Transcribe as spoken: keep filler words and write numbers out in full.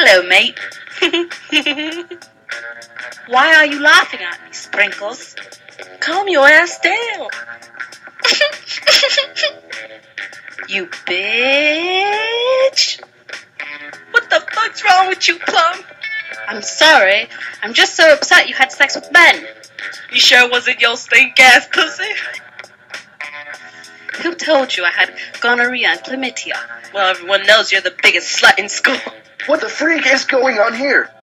Hello, mate. Why are you laughing at me, Sprinkles? Calm your ass down. You bitch. What the fuck's wrong with you, Plum? I'm sorry. I'm just so upset you had sex with Ben. You sure wasn't your stink-ass pussy? Who told you I had gonorrhea and chlamydia? Well, everyone knows you're the biggest slut in school. What the freak is going on here?